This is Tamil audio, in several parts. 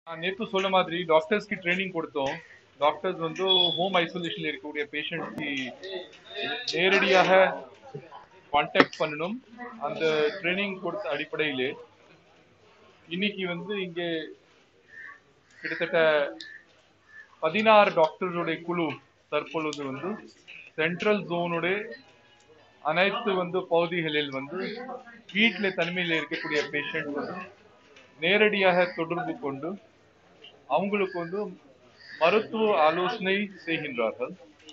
நேத்து சொன்ன மாதிரி டாக்டர்ஸ்க்கு ட்ரைனிங் கொடுத்தோம். டாக்டர்ஸ் வந்து ஹோம் ஐசோலேஷன்ல இருக்கக்கூடிய பேஷண்ட்க்கு நேரடியாக கான்டாக்ட் பண்ணணும். அந்த ட்ரைனிங் கொடுத்த அடிப்படையிலே இன்னைக்கு வந்து இங்கே கிட்டத்தட்ட 16 டாக்டர்களுடைய குழு தற்பொழுது வந்து சென்ட்ரல் ஜோனுடைய அனைத்து வந்து பகுதிகளில் வந்து வீட்டில் தனிமையில் இருக்கக்கூடிய பேஷண்ட் வந்து நேரடியாக தொடர்பு கொண்டு அவங்களுக்கு வந்து மருத்துவ ஆலோசனை செய்கின்றார்கள்.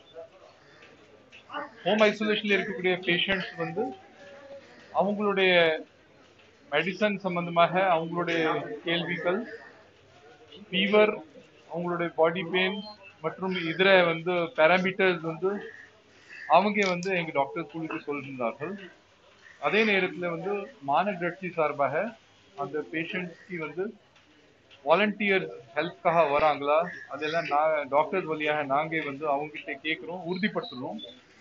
ஹோம் ஐசோலேஷன்ல இருக்கக்கூடிய பேஷண்ட்ஸ் வந்து அவங்களுடைய மெடிசன் சம்பந்தமாக அவங்களுடைய கேள்விகள், ஃபீவர், அவங்களுடைய பாடி பெயின் மற்றும் இதர வந்து பேராமீட்டர்ஸ் வந்து அவங்க வந்து எங்க டாக்டர் குழுக்கு சொல்கின்றார்கள். அதே நேரத்தில் வந்து மாநகராட்சி சார்பாக அந்த பேஷண்ட்ஸ்க்கு வந்து வாலண்டியர் ஹெல்ப்காக வராங்களா அதெல்லாம் டாக்டர்ஸ் வழியாக நாங்க வந்து அவங்க கிட்ட கேட்கிறோம், உறுதிப்படுத்தணும்.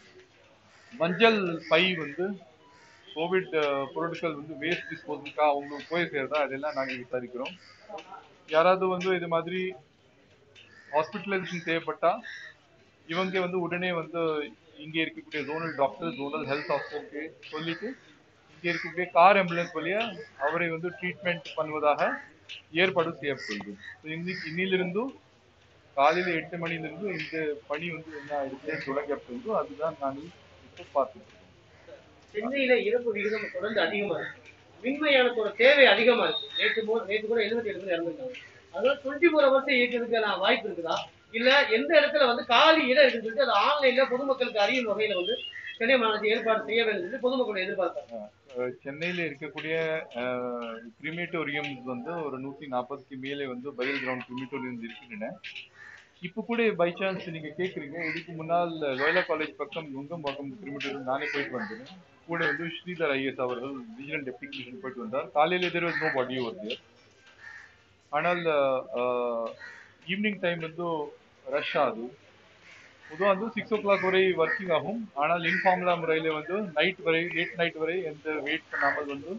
மஞ்சள் பை வந்து கோவிட் பொருட்கள் வந்து வேஸ்ட் டிஸ்போசலுக்காக அவங்களுக்கு போய் சேர்றதா அதெல்லாம் நாங்கள் விசாரிக்கிறோம். யாராவது வந்து இது மாதிரி ஹாஸ்பிட்டலைசேஷன் தேவைப்பட்டா இவங்க வந்து உடனே வந்து இங்கே இருக்கக்கூடிய ஜோனல் டாக்டர், ஜோனல் ஹெல்த் ஆஃபீஸருக்கு சொல்லிட்டு இங்கே இருக்கக்கூடிய கார் ஆம்புலன்ஸ் வழியா அவரை வந்து ட்ரீட்மெண்ட் பண்ணுவதாக ஏற்பாடு செய்யப்படுது. இன்னிலிருந்தும் காலையில் 8 மணிலிருந்து இந்த பணி வந்து என்ன இடத்துல தொடங்கப்படுதோ அதுதான் நாங்கள் இப்போ பார்த்துட்டு இருக்கோம். சென்னையில இறப்பு விகிதம் தொடர்ந்து அதிகமா இருக்கு. மின்மயானத்தோட தேவை அதிகமா இருக்கு. நேற்று கூட 77 பேர் இறந்துருக்காங்க. அதனால 24 hours இயக்கிறதுக்கான வாய்ப்பு இருக்குதா? இல்ல எந்த இடத்துல வந்து காலி இடம் இருக்குன்னு சொல்லிட்டு அதை ஆன்லைன்ல பொதுமக்களுக்கு அறியும் வகையில வந்து சென்னை மாநகராட்சி ஏற்பாடு செய்ய வேண்டும் என்று பொதுமக்களுடைய எதிர்பார்ப்பாங்க. சென்னையில இருக்கக்கூடிய கிரிமேட்டோரியம் வந்து ஒரு 140க்கு மேலே வந்து பைல் கிரவுண்ட் கிரிமேட்டோரியம் இருக்கின்றன. இப்போ கூட பை சான்ஸ் நீங்க கேட்குறீங்க, இதுக்கு முன்னால் லோயலா காலேஜ் பக்கம் நுங்கம்பாக்கம் கிரிமேட்டோரியம் நானே போயிட்டு வந்தேன். கூட வந்து ஸ்ரீதர் ஐஎஸ் அவர்கள் ரீஜனல் டெப்டி கமிஷனர் போயிட்டு வந்தார். காலையில there was no body over there. ஆனால் ஈவினிங் டைம் வந்து ரஷ் ஆகுது. பொதுவாக வந்து 6 o'clock வரை ஒர்க்கிங் ஆகும். ஆனால் இன்ஃபார்மலா முறையில் வந்து நைட் வரை, லேட் நைட் வரை எந்த வெயிட் பண்ணாமல் வந்து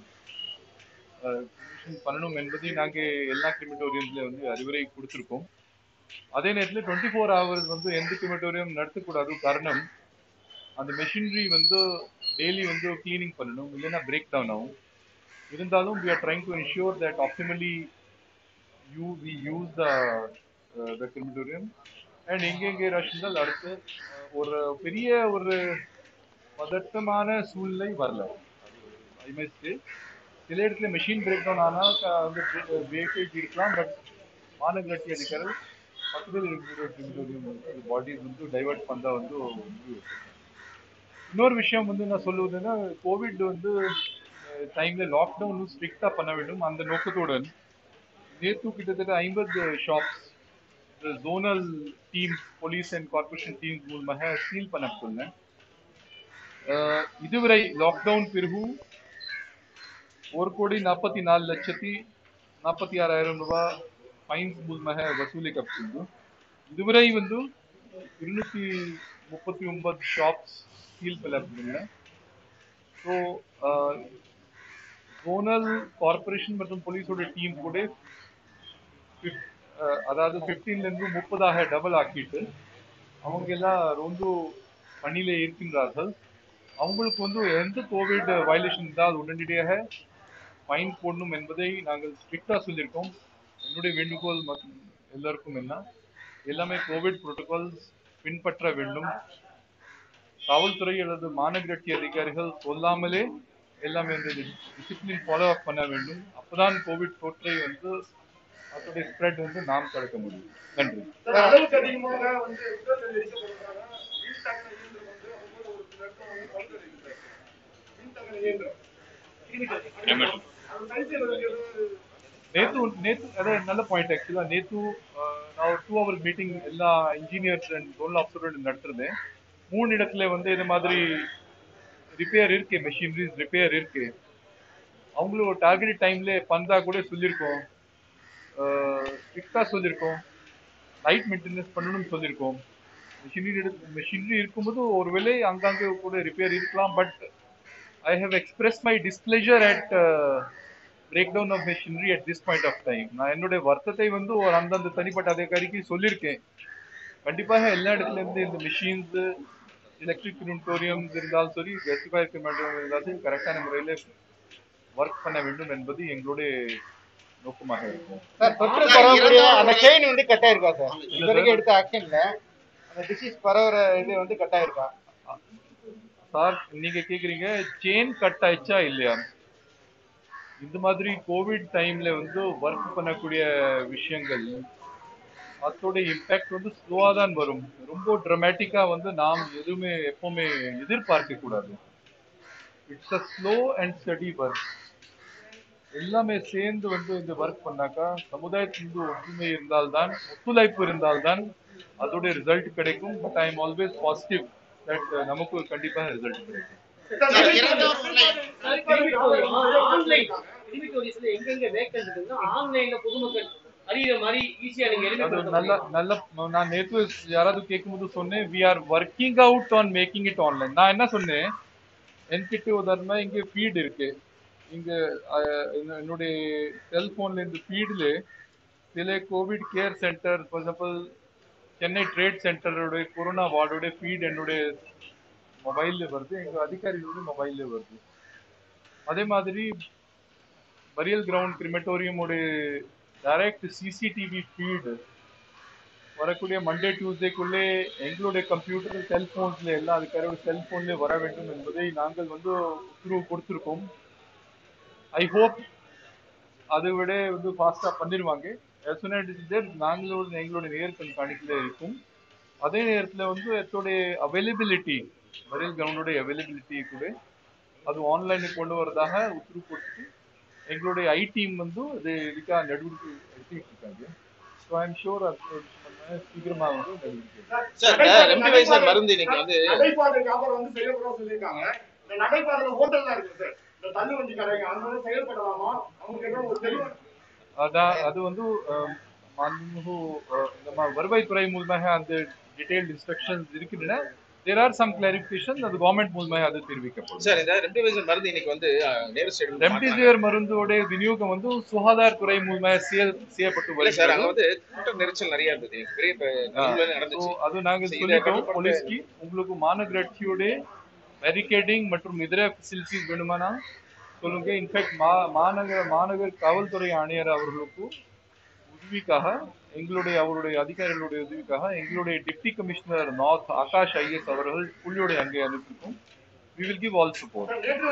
பண்ணணும் என்பதை நாங்கள் எல்லா கிரிமேட்டோரியம்ல வந்து அறிவுரை கொடுத்துருக்கோம். அதே நேரத்தில் 24 hours வந்து எந்த கிரிமேட்டோரியம் நடத்தக்கூடாது. காரணம் அந்த மெஷினரி வந்து டெய்லி வந்து கிளீனிங் பண்ணணும், இல்லைன்னா பிரேக் டவுன் ஆகும். இருந்தாலும் we are trying to ensure that optimally we use the crematorium. And எங்கெங்கே ரஷ் இருந்தால் அடுத்து ஒரு பெரிய ஒரு பதட்டமான சூழ்நிலை வரல. சில இடத்துல மெஷின் பிரேக் டவுன் ஆனால் வந்து பிரேக்கேஜ் இருக்கலாம். பட் மாநகராட்சி அதிகாரிகள் பக்கத்தில் இருக்கக்கூடிய பாடிஸ் வந்து டைவர்ட் பண்ண வந்து இன்னொரு விஷயம் வந்து நான் சொல்லுவதுன்னா, கோவிட் வந்து டைம்ல லாக்டவுன் ஸ்ட்ரிக்டா பண்ண வேண்டும். அந்த நோக்கத்துடன் நேற்று கிட்டத்தட்ட 50 shops zonal team, police and corporation teams மூலமாக சீல் பண்ணப்பட்டுள்ளன. இதுவரை லாக்டவுன் பிறகு 1,44,46,000 ரூபாய் ஃபைன்ஸ் மூலமாக வசூலிக்கப்பட்டது. இதுவரை வந்து 239 ஷாப்ஸ் சீல் பண்ணப்பட்டுள்ளன. ஸோ ஜோனல் கார்பரேஷன் மற்றும் போலீஸோட டீம் கூட அதாவது 15லேருந்து 30 டபுள் ஆக்கிட்டு அவங்க எல்லாம் ரொம்ப பணியில இருக்கின்றார்கள். அவங்களுக்கு வந்து எந்த கோவிட் வயலேஷன் இருந்தால் உடனடியாக ஃபைன் போடணும் என்பதை நாங்கள் ஸ்ட்ரிக்டா சொல்லியிருக்கோம். என்னுடைய வேண்டுகோள் எல்லாருக்கும் என்ன, எல்லாமே கோவிட் புரோட்டோகால்ஸ் பின்பற்ற வேண்டும். காவல்துறை அல்லது மாநகராட்சி அதிகாரிகள் சொல்லாமலே எல்லாமே இந்த டிசிப்ளின் ஃபாலோ அப் பண்ண வேண்டும். அப்பதான் கோவிட் தொற்றை வந்து அதோடைய ஸ்ப்ரெட் வந்து நாம் தடுக்க முடியும். நன்றி. நேத்து அதாவது நல்ல பாயிண்ட். ஆக்சுவலா நேத்து நான் ஒரு 2 hours மீட்டிங் எல்லா இன்ஜினியர்ஸ் அண்ட் ஜோனல் ஆஃபீஸரோட நடத்துறேன். 3 இடத்துல வந்து இது மாதிரி ரிப்பேர் இருக்கு, மெஷினரிஸ் ரிப்பேர் இருக்கு. அவங்களும் ஒரு டார்கெட் டைம்ல பந்தா கூட சொல்லியிருக்கோம், ஸ்ட்ரிக்டா சொல்லியிருக்கோம், லைட் மெயின்டெனன்ஸ் பண்ணணும்னு சொல்லியிருக்கோம். மெஷினரி இருக்கும்போது ஒருவேளை அங்கங்கே கூட ரிப்பேர் இருக்கலாம். But I have expressed my displeasure at breakdown of machinery at this point of time. நான் என்னுடைய வருத்தத்தை வந்து ஒரு அந்தந்த தனிப்பட்ட அதிகாரிக்கு சொல்லியிருக்கேன். கண்டிப்பாக எல்லா இடத்துல இருந்து இந்த மிஷின்ஸ், எலக்ட்ரிக் கிரிமட்டோரியம்ஸ் இருந்தாலும் சரி, கெசிஃபையர் கிரிமட்டோரியம் இருந்தாலும் சரி, கரெக்டான முறையில் ஒர்க் பண்ண வேண்டும் என்பது எங்களுடைய நோக்கமாக இருக்கும். சார், தொற்று பரவக்கூடிய அந்த செயின் வந்து கட் ஆயிருக்கா சார்? இது வரைக்கும் எடுத்த ஆக்ஷன்ல அந்த டிசீஸ் பரவுற இது வந்து கட் ஆயிருக்கா சார்? நீங்க கேக்குறீங்க செயின் கட் ஆயிடுச்சா இல்லையா? இந்த மாதிரி கோவிட் டைம்ல வந்து ஒர்க் பண்ணக்கூடிய விஷயங்கள் அதோட இம்பாக்ட் வந்து ஸ்லோவா தான் வரும். ரொம்ப டிராமேட்டிக்கா வந்து நாம் எதுவுமே எப்பவுமே எதிர்பார்க்க கூடாது. It's a slow and steady work. எல்லாமே சேர்ந்து வந்து இந்த ஒர்க் பண்ணாக்கா சமுதாயத்திலிருந்து ஒற்றுமை இருந்தால்தான், ஒத்துழைப்பு இருந்தால்தான் அதோட ரிசல்ட் கிடைக்கும். But I am always positive that நமக்கு கண்டிப்பாக ரிசல்ட் கிடைக்கும். எங்கெங்க வேக்கன்ட் இருக்குன்னா ஆன்லைன்ல பொதுமக்கள் அறிகிற மாதிரி ஈஸியா நீங்க நான் நேத்து யாராவது கேட்கும்போது சொன்னேன், we are working out on making it online. நான் என்ன சொன்னேன், என்கிட்ட உதாரணமா இங்க ஃபீட் இருக்கு. இங்க என்னுடைய செல்போன்ல இந்த ஃபீட்ல சில covid care centre, for example Chennai trade சென்டரோட கொரோனா வார்டோட ஃபீட் என்னுடைய மொபைல்ல வருது, எங்க அதிகாரிகளோட மொபைல்ல வருது. அதே மாதிரி பரியல் கிரவுண்ட் கிரிமட்டோரியமோட டைரக்ட் சிசிடிவி ஃபீட் வரக்கூடிய மண்டே டியூஸ்டேக்குள்ளே எங்களுடைய கம்ப்யூட்டர் செல்போன்ஸ்ல எல்லா அதிகாரியோட செல்போன்ல வர வேண்டும் என்பதை நாங்கள் வந்து உத்தரவு கொடுத்திருக்கோம். ஐ ஹோப் அதை விட வந்து ஃபாஸ்டா பண்ணிடுவாங்க. நாங்களோட எங்களுடைய நேர் கண்காணிப்புல இருக்கும். அதே நேரத்தில் வந்து அதோடைய அவைலபிலிட்டி, பரியல் கிரவுண்டோட அவைலபிலிட்டி கூட அது ஆன்லைனுக்கு கொண்டு வரதாக உத்தரவு கொடுத்து எங்களுடைய ஐ டீம் வந்து அது இதுக்காக நடவடிக்கை எடுத்துக்கிட்டு இருக்காங்க. ஸோ ஐ எம் ஷூர் அது சீக்கிரமா வந்து நடவடிக்கை. மருந்து இன்னைக்கு வந்து நடைபாதை வியாபாரம் வந்து செயல்பட சொல்லியிருக்காங்க. இந்த நடைபாதையில ஹோட்டல் தான் இருக்கு சார். இந்த தள்ளுவண்டி கடைங்க அந்த செயல்படலாமா? அவங்க ஏதோ ஒரு தெளிவு அது வந்து நம்ம வருவாய்த்துறை மூலமாக அந்த டீடைல்ட் இன்ஸ்ட்ரக்ஷன்ஸ் இருக்கின்றன. there are some clarification அது கவர்மெண்ட் மூலமாக அது தெரிவிக்கப்படும். சார், இந்த ரெம்டெசிவிர் மருந்து இன்னைக்கு வந்து ரெம்டெசிவிர் மருந்தோட விநியோகம் வந்து சுகாதாரத்துறை மூலமாக செய்யப்பட்டு வருகிறது. சார், அங்க வந்து கூட்ட நெரிசல் நிறைய இருந்தது. அது நாங்கள் சொல்லிட்டோம் போலீஸ்க்கு. உங்களுக்கு மாநகராட்சியோட பேரிகேடிங் மற்றும் இதர ஃபெசிலிட்டிஸ் வேணுமானா சொல்லுங்க. இன்ஃபேக்ட் மாநகர் காவல்துறை ஆணையர் அவர்களுக்கு உதவிக்காக அவருடைய அதிகாரிகளுடைய உதவிக்காக எங்களுடைய deputy commissioner north Akash IAS அவர்கள் புள்ளியோட அங்கே அனுப்பியிருக்கோம். we will give all support.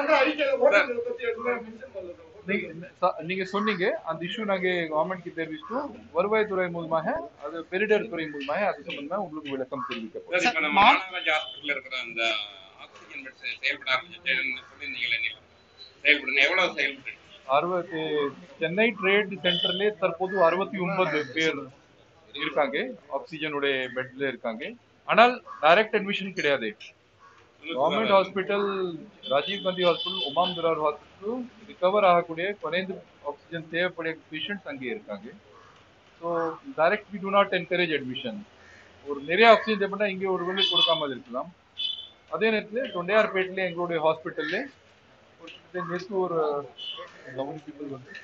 நீங்க சொன்னீங்க அந்த இஷ்யூ நாங்க கவர்மெண்ட்க்கு தெரிவிச்சோம். வருவாய்த்துறை மூலமாக அது பேரிடர் துறை மூலமாக அது சம்பந்தமா உங்களுக்கு விளக்கம் தெரிவிக்கப்படும். மாநகராட்சி ஹாஸ்பிட்டல் இருக்கிற அந்த ஆக்சிஜன் பெட் செயல்பட ஆரம்பிச்சுன்னு சொல்லியிருந்தீங்களே, செயல்படுங்க எவ்வளவு செயல்பட்டு? சென்னை ட்ரேட் சென்டர்ல தற்போது 69 பேர் இருக்காங்க, ஆக்சிஜனுடைய பெட்ல இருக்காங்க. ஆனால் டைரக்ட் அட்மிஷன் கிடையாது. Government hospital, Rajiv Gandhi hospital, Omandurar hospital recover ஆகக்கூடிய குறைந்த ஆக்சிஜன் தேவைப்படைய பேஷண்ட்ஸ் அங்கே இருக்காங்க. So direct we do not encourage admission. ஒரு நிறைய ஆக்சிஜன் தேவைப்பட்டா இங்கே ஒரு வேலை கொடுக்காமல் இருக்கலாம். அதே நேரத்தில் தொண்டையார்பேட்டில் எங்களுடைய ஹாஸ்பிட்டல்ல நேற்று ஒரு 11 people வந்து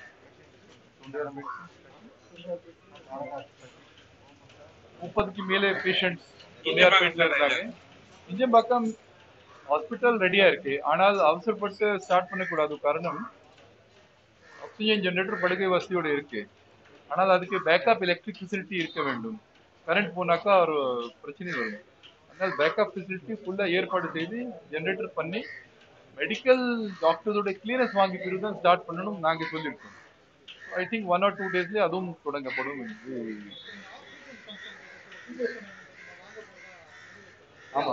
30க்கு மேலே பேஷண்ட்ஸ் தொண்டையார்பேட்டில் இருந்தாங்க. இஞ்சம்பாக்கம் ஹாஸ்பிட்டல் ரெடியா இருக்கு. ஆனால் அவசரப்பட்டு ஸ்டார்ட் பண்ணக்கூடாது. காரணம் ஆக்சிஜன் ஜெனரேட்டர் படுகை வசதியோட இருக்கு. ஆனால் அதுக்கு பேக்கப் எலக்ட்ரிக் ஃபெசிலிட்டி இருக்க வேண்டும். கரண்ட் போனாக்கா ஒரு பிரச்சனை வரும். அதனால் பேக்கப் ஃபெசிலிட்டி ஃபுல்லா ஏற்பாடு செய்து ஜெனரேட்டர் பண்ணி மெடிக்கல் டாக்டர்ஸோட கிளியரன்ஸ் வாங்கி பிறகு தான் ஸ்டார்ட் பண்ணணும் நாங்க சொல்லியிருக்கோம். ஐ திங்க் 1 or 2 daysல அதுவும் தொடங்கப்படும் என்று. ஆமா,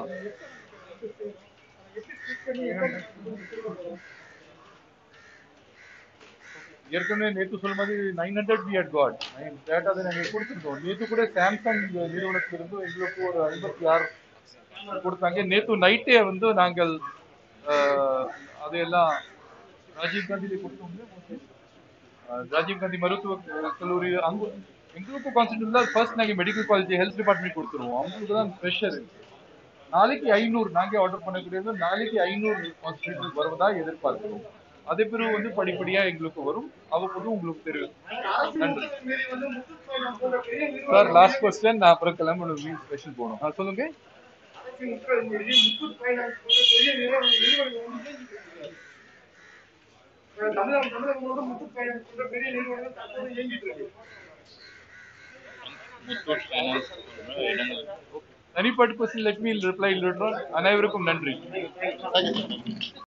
ஏற்கனவே நேற்று சொல்ல மாதிரி 900 we had got. டேட்டா அதை நாங்கள் கொடுத்துருக்கோம். நேற்று கூட சாம்சங் நிறுவனத்திலிருந்து எங்களுக்கு ஒரு 56 கொடுத்தாங்க. நேற்று நைட்டே வந்து நாங்கள் அதையெல்லாம் ராஜீவ்காந்தியில கொடுத்தோம். ராஜீவ்காந்தி மருத்துவ கல்லூரி அங்கே எங்களுக்கு கான்சென்ட்ரேட் தான். ஃபர்ஸ்ட் நாங்கள் மெடிக்கல் காலேஜ் ஹெல்த் டிபார்ட்மெண்ட் கொடுத்துருவோம். அவங்களுக்கு தான் ப்ரெஷர். நாளைக்கு 500 நாங்கள் ஆர்டர் பண்ணக்கூடியது. நாளைக்கு 500 கான்சென்ட்ரேட் வருவதா எதிர்பார்க்கிறோம். அதே பிறகு வந்து படிப்படியா எங்களுக்கு வரும். அவ்வப்போது உங்களுக்கு தெரியும். நன்றி சார். லாஸ்ட் கொஸ்டின், நான் அப்புறம் கிளம்பணும், ஸ்பெஷல் போகணும். சொல்லுங்க. தனிப்பட்ட question, let me reply later on. அனைவருக்கும் நன்றி.